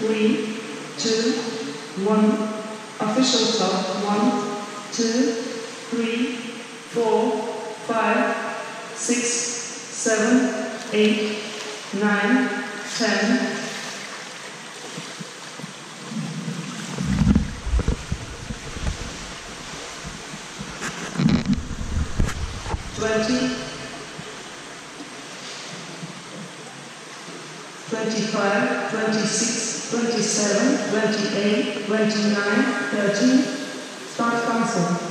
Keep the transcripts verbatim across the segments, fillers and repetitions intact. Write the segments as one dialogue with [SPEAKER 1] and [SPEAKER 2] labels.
[SPEAKER 1] three, two, one. Official stop. one, two, three, four, five, six, seven, eight, nine, ten. twenty, twenty-five, twenty-six, twenty-seven, twenty-eight, twenty-nine, thirty. Start counting.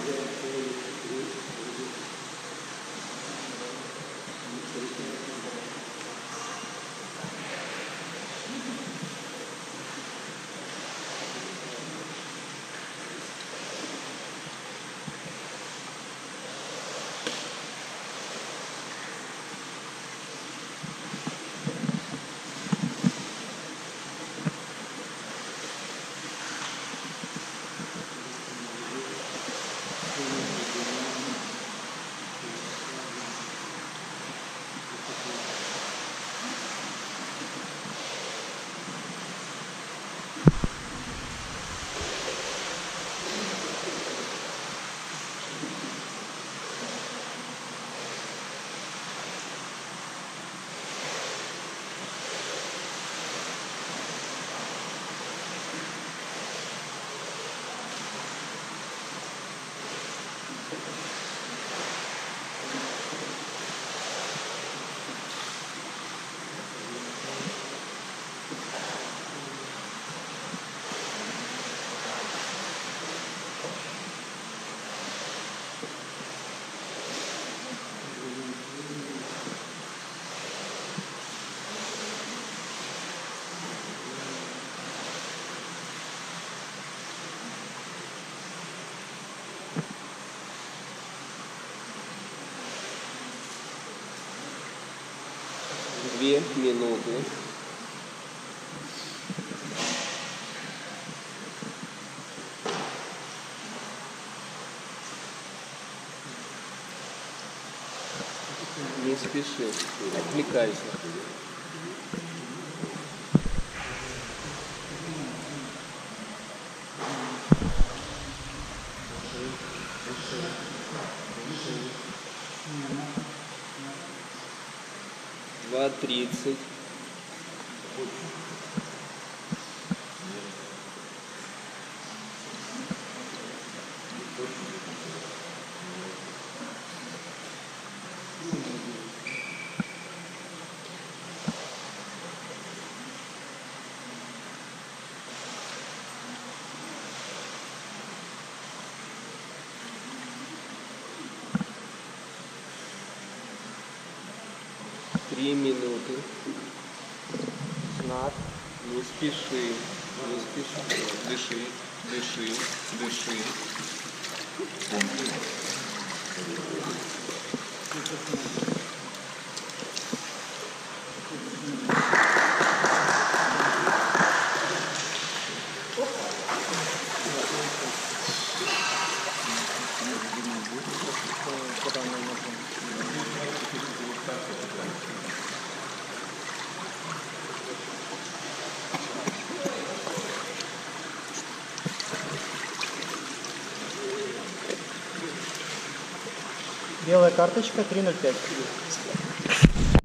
[SPEAKER 2] Две минуты. Не спеши, отвлекайся. Два тридцать. Три минуты. Знак. Не спеши. Не спеши. Дыши. Дыши. Дыши.
[SPEAKER 3] Белая карточка три ноль пять.